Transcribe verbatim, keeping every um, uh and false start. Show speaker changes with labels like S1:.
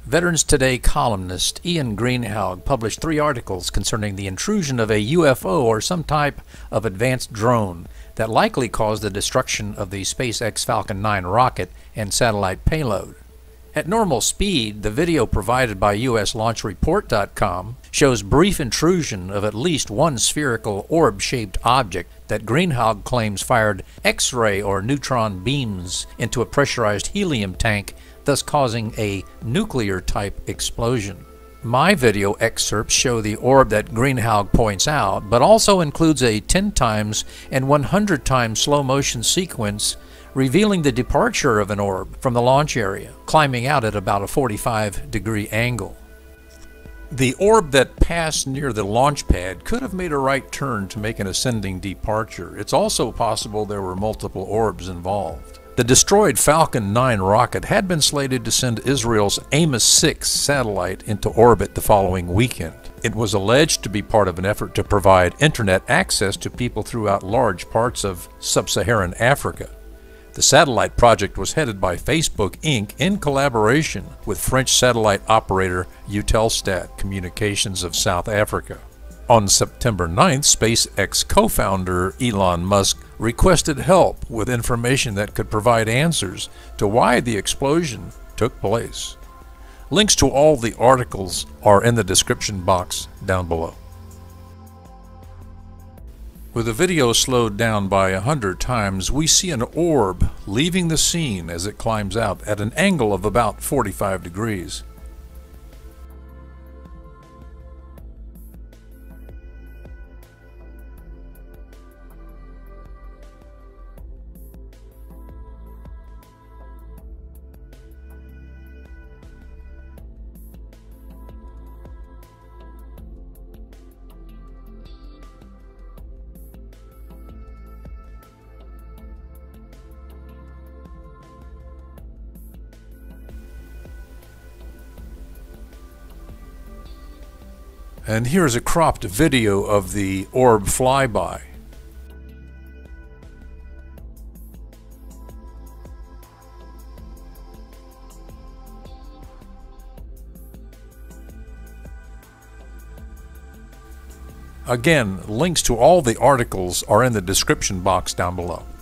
S1: Veterans Today columnist Ian Greenhalgh published three articles concerning the intrusion of a U F O or some type of advanced drone that likely caused the destruction of the SpaceX Falcon nine rocket and satellite payload. At normal speed, the video provided by U S Launch Report dot com shows brief intrusion of at least one spherical orb-shaped object that Greenhalgh claims fired X-ray or neutron beams into a pressurized helium tank, thus causing a nuclear-type explosion. My video excerpts show the orb that Greenhalgh points out, but also includes a ten times and one hundred times slow-motion sequence revealing the departure of an orb from the launch area, climbing out at about a forty-five degree angle. The orb that passed near the launch pad could have made a right turn to make an ascending departure. It's also possible there were multiple orbs involved. The destroyed Falcon nine rocket had been slated to send Israel's Amos six satellite into orbit the following weekend. It was alleged to be part of an effort to provide internet access to people throughout large parts of sub-Saharan Africa. The satellite project was headed by Facebook Incorporated in collaboration with French satellite operator Eutelstat Communications of South Africa. On September ninth, SpaceX co-founder Elon Musk requested help with information that could provide answers to why the explosion took place. Links to all the articles are in the description box down below. With the video slowed down by a hundred times, we see an orb leaving the scene as it climbs out at an angle of about forty-five degrees. And here's a cropped video of the orb flyby. Again, links to all the articles are in the description box down below.